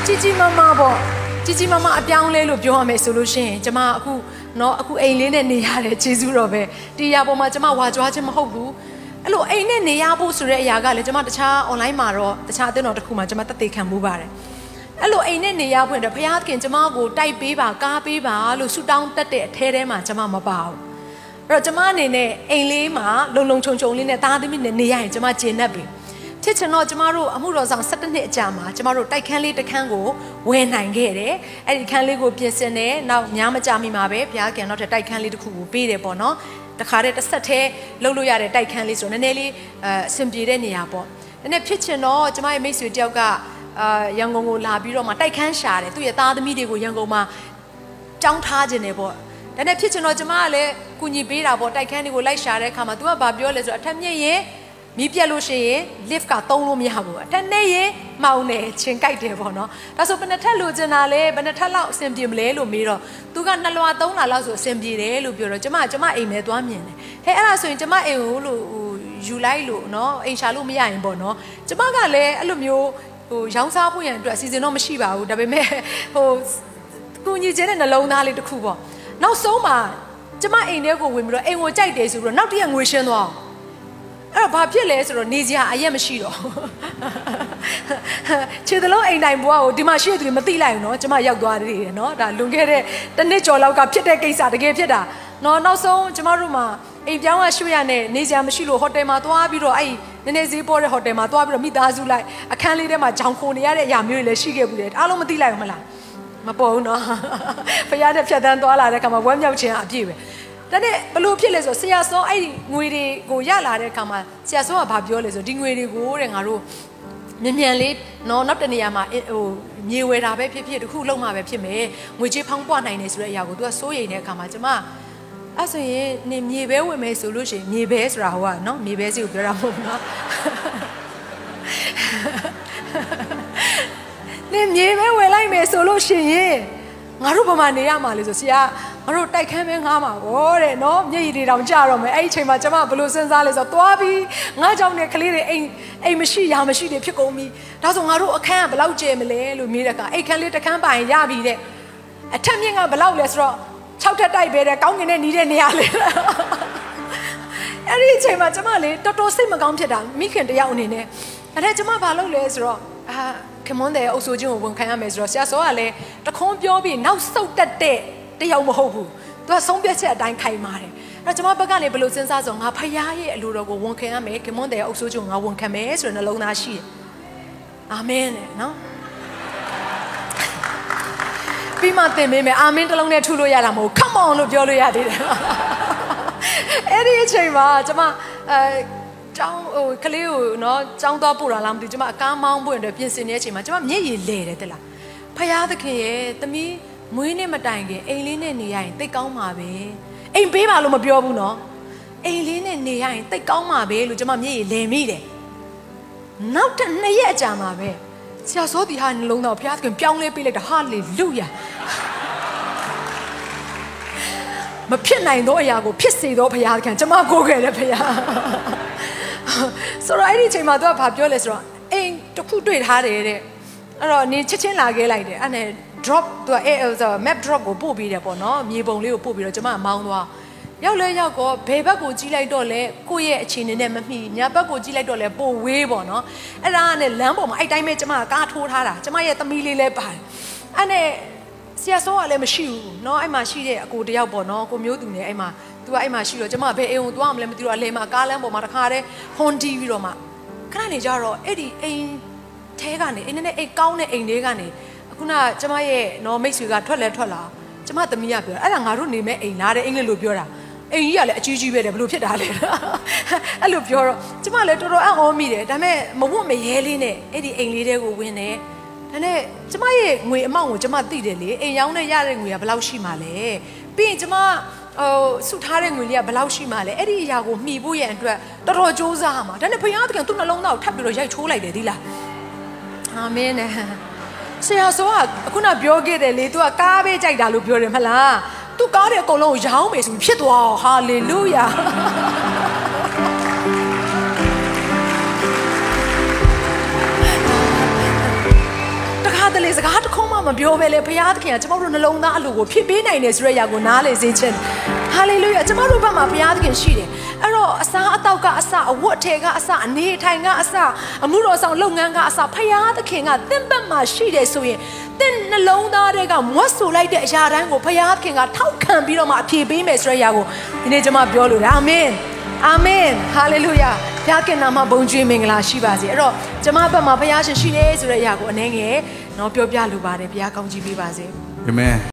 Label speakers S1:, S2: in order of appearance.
S1: ជីမပေါ့ជីမအပြောင်းလဲလို့ပြောရမယ်ဆိုလို့ရှိရင်ကျမအခုအိမ်လေးနဲ့နေရတယ်ကျေးဇူးတော်ပဲဒီရပေါ်မှာကျမဝါကြွားခြင်းမဟုတ်ဘူးအဲ့လိုအိမ်နဲ့နေရဖို့ဆိုတဲ့အရာကလည်းကျမတခြား online မှာတော့တခြားအသင်းတော်တစ်ခုမှာကျမတက်သေးခံမှုပါတယ်အဲ့လိုအိမ်နဲ့နေရဖို့အတွက်ဘုရားသခင်ကျမကိုတိုက်ပေးပါကားပေးပါလို့ဆုတောင်းတတ်တဲ့အထဲထဲမှာကျမမပါဘူးအဲ့တော့ကျမအနေနဲ့အိမ်လေးမှာလုံခြုံလေးနဲ့သားသမီးနဲ့နေရရင်ကျမကျေနပ်ပြီဖြစ်ချင်တော့ကျမတို့အမှုတော်ဆောင်17နှစ်အကြာမှာကျမတို့တိုက်ခန်းလေးတစ်ခန်းကိုဝယ်နိုင်ခဲ့တယ်အဲ့ဒီခန်းလေးကိုပြင်ဆင်တယ်နောက်များမကြာမီမှာပဲဘုရားခင်နောက်ထပ်တိုက်ခန်းလေးတစ်ခုကိုပေးတယ်ပေါ့နော်တခါတည်းတစ်ဆက်တည်းလှုပ်လို့ရတဲ့တိုက်ခန်းလေးဆိုနည်းနည်းလေးအဆင်ပြေတဲ့နေရာပေါ့နည်းနည်းဖြစ်ချင်တော့ကျမရဲ့မိတ်ဆွေတယောက်ကရန်ကုန်ကိုလာပြီးတော့မှတိုက်ခန်းရှာတယ်သူ့ရဲ့သားသမီးတွေကိုရန်ကုန်မှာကြောင်းထားခြင်းတယ်ပေါ့ဒါနဲ့ဖြစ်ချင်တော့ကျမကလည်းကူညီပေးတာပေါ့တိုက်ခန်းတွေကိုလိုက်ရှာတဲ့အခါမှာ तू ကဘာပြောလဲဆိုတော့အထက်မြင့်ရင်မီးပြက်လို့ရှိရင် lift ကသုံးလို့မရဘူးအထက်နဲ့ရင်မောင်းနေချင်းကြိုက်တယ်ပေါ့နော်ဒါဆိုဘယ်နှထက်လိုချင်တာလဲဘယ်နှထက်လောက်အဆင်ပြေမလဲလို့မေးတော့ तू က2လွှာ3လွှာလောက်ဆိုအဆင်ပြေတယ်လို့ပြောတော့ကျမအိမ်ထဲသွားမြင်တယ်ဟဲ့အဲ့ဒါဆိုရင်ကျမအိမ်ကိုလို့ယူလိုက်လို့နော်အိမ်ရှာလို့မရရင်ပေါ့နော်ကျမကလည်းအဲ့လိုမျိုးရောင်းစားဖို့ရန်အတွက်အစီအစဉ်တော့မရှိပါဘူးဒါပေမဲ့ကူညီခြင်းတဲ့နှလုံးသားလေးတစ်ခုပေါ့နောက်ဆုံးမှာကျမအိမ်ထဲကိုဝင်ပြီးတော့အိမ်ကိုကြိုက်တယ်ဆိုပြီးတော့နောက်တည့်ငွေရှင်းသွားအဲ့တော့ဘာဖြစ်လဲဆိုတော့နေစရာအရက်မရှိတော့ခြေသလုံးအိမ်တိုင်ဘွားကိုဒီမှာရှိတဲ့သူတွေမသိလိုက်ဘူးနော်ကျမရောက်သွားသေးတယ်နော်ဒါလွန်ခဲ့တဲ့တစ်နှစ်ကျော်လောက်ကဖြစ်တဲ့ကိစ္စတကယ်ဖြစ်တာနော်နောက်ဆုံးကျမတို့မှာအိမ်ပြောင်းရရွှေ့ရနဲ့နေစရာမရှိလို့ဟိုတယ်မှာသွားပြီးတော့အဲ့နည်းနည်းဈေးပေါ်တဲ့ဟိုတယ်မှာသွားပြီးတော့မိသားစုလိုက်အခန်းလေးထဲမှာဂျောင်ခိုနေရတဲ့အရာမျိုးတွေလည်းရှိခဲ့ဘူးလေအားလုံးမသိလိုက်ဘူးမလားမပေါ်ဘူးနော်ဖခင်နဲ့ဖြတ်တန်းသွားလာတဲ့အခါမှာဝမ်းမြောက်ခြင်းအပြည့်ပဲဒါနဲ့ဘလို့ဖြစ်လဲဆိုဆရာစောအဲ့ဒီငွေတွေကိုရလာတဲ့အခါမှာဆရာစောကဘာပြောလဲဆိုဒီငွေတွေကိုတဲ့ငါတို့မြန်လေးနော်နောက်တနေရာမှာမြေဝယ်တာပဲဖြစ်တခုလုံးမှာပဲဖြစ်မယ်ငွေကြေးဖောင်းပွားနိုင်တယ်ဆိုတဲ့အရာကို तू ကစိုးရိမ်တဲ့အခါမှာကျမအဲ့ဆိုရင်နေမြေပဲဝင်မယ်ဆိုလို့ရှိရင်မြေပဲဆိုတာဟိုကနော်မြေပဲစီကိုပြောတာမဟုတ်ဘူးနော်နေမြေပဲဝယ်လိုက်မယ်ဆိုလို့ရှိရင်ငါတို့ဘာမှနေရမှာလဲဆိုဆရာငါတို့တိုက်ခန်းပဲငားမှာပေါ့တဲ့နော်မျက်ရည်တွေတောင်ကျတော့မယ်အဲ့ဒီအချိန်မှာကျမဘယ်လိုစဉ်းစားလဲဆိုတော့သွားပြီးငါးကြောင်နဲ့ကလေးတွေအိမ်မရှိရမရှိတွေဖြစ်ကုန်ပြီဒါဆိုငါတို့အခန်းကဘယ်လောက်ကျယ်မလဲလို့မေးတဲ့အခါအိမ်ခန်းလေးတစ်ခန်းပိုင်ရပြီတဲ့အထက်မြင့်ကဘယ်လောက်လဲဆိုတော့6ထပ်တိုက်ပဲတဲ့ကောင်းကင်နဲ့နီးတဲ့နေရာလေအဲ့ဒီအချိန်မှာကျမလေတော်တော်စိတ်မကောင်းဖြစ်တာမိခင်တယောက်အနေနဲ့အဲ့ဒါကျမဘာလုပ်လဲဆိုတော့ခင်မွန်းတဲ့အုပ်စိုးခြင်းကိုဝန်ခံရမယ်ဆိုတော့ဆရာစောကလည်းတခွန်းပြောပြီးနောက်ဆုတ်တက်တဲ့တယောက်မဟုတ်ဘူးသူကဆုံးဖြတ်ချက်အတိုင်းခိုင်မာတယ်အဲ့တော့ကျမဘက်ကနေဘယ်လိုစဉ်းစားဆိုငါဖခင်ရဲ့အလိုတော်ကိုဝန်ခံရမယ်ခင်မွန်းတဲ့အုပ်စိုးခြင်းကိုငါဝန်ခံမယ်ဆိုတဲ့နှလုံးသားရှိတယ်အာမင်တဲ့နော်ပြီးမှသင်ပေးမယ်အာမင်တစ်လုံးနဲ့ထူလို့ရတာမဟုတ် come on လို့ပြောလို့ရသေးတယ်အဲ့ဒီအချိန်မှာကျမကျောင်းကလေးကိုနော်ကျောင်းသွားပို့တာလားမသိကျမအကားမောင်းဖို့အတွက်ပြင်ဆင်နေတဲ့အချိန်မှာကျမမျက်ရည်လဲတယ်တဲ့လားဖခင်သခင်ရဲ့သမီးမွေးနေ့မတိုင်ခင်အိမ်လေးနဲ့နေရရင်တိတ်ကောင်းပါပဲအိမ်ပေးပါလို့မပြောဘူးနော်အိမ်လေးနဲ့နေရရင်တိတ်ကောင်းပါပဲလို့ကျမမျက်ရည်လဲမိတယ်နောက်တစ်2ရက်အကြာမှာပဲဆရာစောဒီဟာနှလုံးသားဘုရားသခင်ပြောင်းလဲပေးလိုက်တာဟာလေလုယာမဖြစ်နိုင်သောအရာကိုဖြစ်စေသောဘုရားသခင်ကျမကိုးခဲ့တယ်ဘုရားဆိုတော့အဲ့ဒီအချိန်မှာသူကဘာပြောလဲဆိုတော့အိမ်တစ်ခုတွေ့ထားတယ်တဲ့အဲ့တော့နင်ချက်ချင်းလာခဲ့လိုက်တယ်အဲ့နဲ့ drop သူကmap drop ကိုပို့ပေးတယ်ပေါ့နော်မြေပုံလေးကိုပို့ပြီးတော့ကျမမောင်းသွားရောက်လဲရောက်တော့ဘယ်ဘက်ကိုကြီးလိုက်တော့လဲကိုယ့်ရဲ့အခြေအနေနဲ့မမှီညာဘက်ကိုကြီးလိုက်တော့လဲပို့ဝေးပေါ့နော်အဲ့ဒါနဲ့လမ်းပေါ်မှာအဲ့တိုင်းပဲကျမကားထိုးထားတာကျမရဲ့သမီးလေးလည်းပါတယ်အဲ့နဲ့ဆရာစောကလည်းမရှိဘူးเนาะအဲ့မှာရှိတဲ့အကိုတယောက်ပေါ့เนาะကိုမျိုးသူနဲ့အဲ့မှာ तू ကအဲ့မှာရှိတော့ကျမဘယ်အိမ်ကိုသွားမလဲမသိတော့အလဲမှာကားလမ်းပေါ်မှာတခါတည်းဟွန်တီးပြီးတော့မှခဏနေကြတော့အဲ့ဒီအိမ်ထဲကနေအိမ်နဲ့အိမ်ကောင်းတဲ့အိမ်လေးကနေအခုနကျမရဲ့เนาะမိတ်ဆွေကထွက်လာကျမသမီးကပြောအဲ့ဒါငါတို့နေမဲ့အိမ်လားတဲ့အင်္ဂလိပ်လိုပြောတာအိမ်ကြီးကလည်းအကြီးကြီးပဲတယ်ဘလို့ဖြစ်တာလဲအဲ့လိုပြောတော့ကျမလည်းတော်တော်အံ့ဩမိတယ်ဒါပေမဲ့မဝတ်မရဲလေးနဲ့အဲ့ဒီအိမ်လေးတွေကိုဝင်တယ်ဒါနဲ့ကျမရဲ့ငွေအမောင့်ကိုကျမသိတယ်လေအိမ်ရောင်းနဲ့ရတဲ့ငွေကဘယ်လောက်ရှိမှလဲပြီးရင်ကျမစုထားတဲ့ငွေလေးကဘယ်လောက်ရှိမှလဲအဲ့ဒီအရာကိုမှီဖို့ရန်အတွက်တော်တော်ကြိုးစားရမှာဒါနဲ့ဘုရားသခင်သူ့နှလုံးသားကိုထပ်ပြီးတော့ရိုက်ချိုးလိုက်တယ်ဒီလားအာမင်နဲ့ဆရာဆိုကအခုနပြောခဲ့တယ်လေ तू ကကားပဲကြိုက်တာလို့ပြောတယ်မလား तू ကားတဲ့အကုန်လုံးကိုရောင်းမယ်ဆိုပြီးဖြစ်သွားအောင်ဟာလေလုယာတခါခါတလေစကားတစ်ခုမှမပြောဘဲလေဘုရားသခင်ကကျမတို့နှလုံးသားအလိုကိုဖြစ်ပေးနိုင်တယ်ဆိုတဲ့အရာကိုနားလည်စေခြင်းဟာလေလုယာကျမတို့ဘက်မှာဘုရားသခင်ရှိတယ်အဲ့တော့အစားအသောက်ကအစအဝတ်ထဲကအစအနေထိုင်ကအစအမှုတော်ဆောင်လုပ်ငန်းကအစဘုရားသခင်ကသင်ဘက်မှာရှိတယ်ဆိုရင်သင်နှလုံးသားတွေကမွတ်ဆိုလိုက်တဲ့အရာတိုင်းကိုဘုရားသခင်ကထောက်ခံပြီးတော့မှအပြည့်ပေးမယ်ဆိုတဲ့အရာကိုဒီနေ့ကျမပြောလို့အာမင်အာမင်ဟာလေလုယာဘုရားခင်နာမဘုန်းကြီးမင်္ဂလာရှိပါစေအဲ့တော့ကျမဘက်မှာဘုရားရှင်ရှိတယ်ဆိုတဲ့အရာကိုအနေငယ်တော့ပြောပြလိုပါတယ်ဘုရားကောင်းချီးပေးပါစေအာမင်